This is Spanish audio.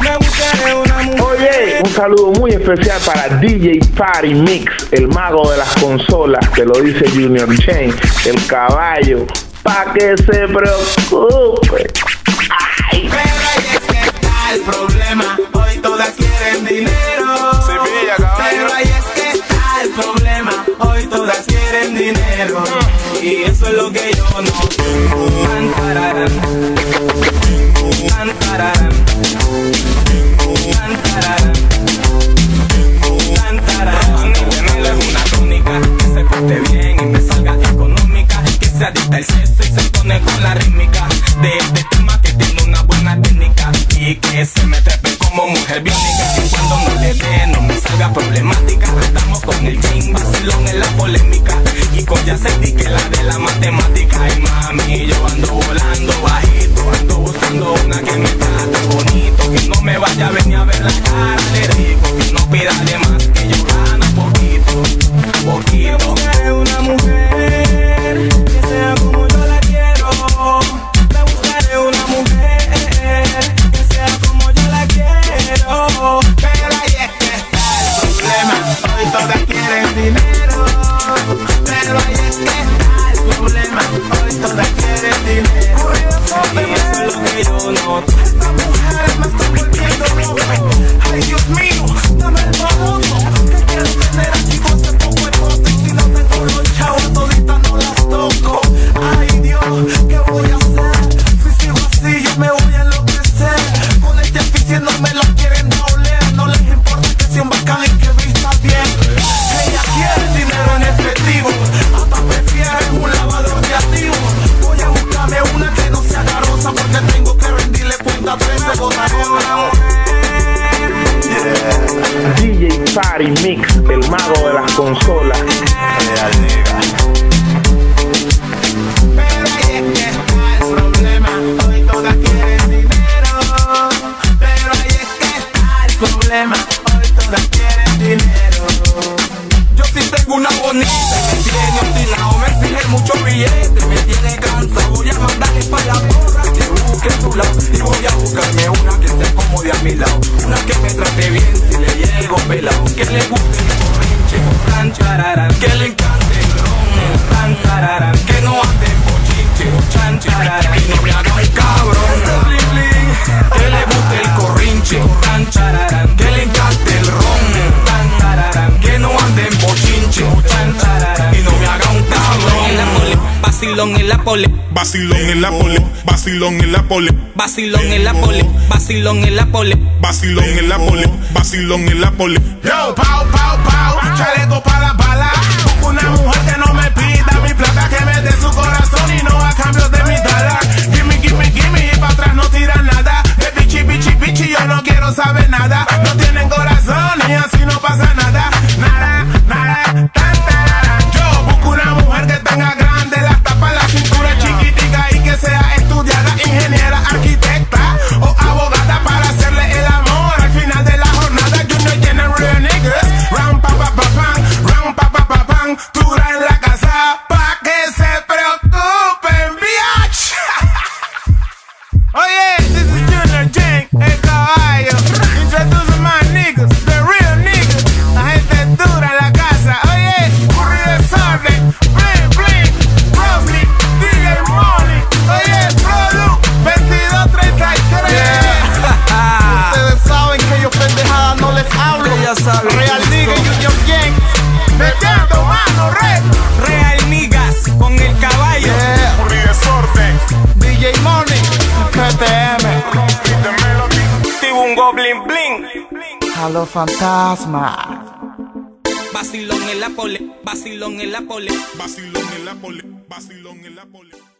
Me buscaré una mujer. Oye, un saludo muy especial para DJ Party Mix, el mago de las consolas, que lo dice Junior Chain, el caballo, pa' que se preocupe. Ay. Pero ahí es que está el problema, hoy todas quieren dinero. Sevilla, caballo. Pero ahí es que está el problema, hoy todas quieren dinero. Y eso es lo que yo no tengo. Antararán, antararán, antararán, antararán. Tenerlo es una tónica, que se porte bien y me salga económica, que se adicta el sexo y se pone con la rítmica de este tema, que tiene una buena técnica y que se me trepe como mujer biónica. Y cuando no le dé, no me salga problemática. Estamos con el chin, vacilón en la polémica y con Yaceti, que la de la matemática. Y mami, yo ando volando bajito, ando buscando una que me trate bonito, que no me vaya a venir a ver la cara. Le digo que no pida de más, que yo gano poquito, poquito. Me buscaré una mujer que sea como yo la quiero. Me buscaré una mujer que sea como yo la quiero. Pero ahí es que está el problema, hoy todas quieren dinero. Pero ahí es que está el problema, hoy todas quieren dinero. Y eso es lo que yo noto. Estas mujeres me están volviendo loco. Ay, Dios mío, dame el famoso, que quiero tener aquí con ese poco de bote. Y si no tengo los chavos, toditas no las toco. Ay, Dios, ¿qué voy a hacer? Si sigo así, yo me voy a enloquecer. Con este aficio no me la quieren doler. No les importa que sea un bacán y que vista bien. Ella quiere dinero en efectivo, hasta prefieren un lavador de activos. Voy a buscarme una que no sea garosa, porque tengo que rendirle cuenta a 13 gotas. DJ Party Mix, el mago de las consolas. Real nigga. Pero ahí es que está el problema, hoy todas quieren dinero. Pero ahí es que está el problema, hoy todas quieren dinero. Yo sí tengo una bonita que me tiene obstinado, me exige mucho billete, me tiene cansado. Voy a mandarle pa' la porra que busque su lado, y voy a buscarme una que se acomode a mi lado, una que me trate bien si le llego pelado, que le guste mi corrinche, ran chararán, que le encante el ron, ran chararán, que no ande en bochinche, chan chararán, y no me haga un cabrón, bling bling, que le guste el corrinche, ran chararán, que le encante el ron, ran chararán, que no ande en bochinche, chan chararán, y no me haga un cabrón. Vacilón en la pole, Vacilón en la pole, vacilón en la pole, vacilón en la pole, vacilón en la pole, vacilón en la pole, vacilón en la pole. Yo, pau, pau, pau, chaleco para la bala. Busco una mujer que no me pida mi plata, que me dé su corazón y no a cambio de mi dólar. Gimme, gimme, gimme, y para atrás no tiran nada. De bichi, bichi, bichi, yo no quiero saber nada. No tienen corazón y así no pasa nada. Nada, nada, tan, tararán. Yo busco una mujer que tenga grande las tapas, la cintura chiquitica y que sea estudiada, ingeniera, arquitecta o abogada, para hacerle el amor al final de la jornada. Junior tiene real niggas, round pa pa pa pan, round pa pa pa pan, dura en la casa pa que se preocupen, bitch. Oye, this is Junior Chain, el caballo, introducing my niggas, the real niggas, la gente dura en la casa. Oye, Curry Desorden, bling bling, Brosly, DJ Money, oye, Produ, 2233. Ustedes saben que yo pendejadas no les hablo. Ya saben. Real nigga, Junior Gang, metiendo mano, Real niggas con el caballo. yeah. Curry Desorden, DJ Money, PTM, Tibun Goblin Bling. Halo Fantasma. Vacilón en la pole, vacilón en la pole. vacilón en la pole, vacilón en la pole.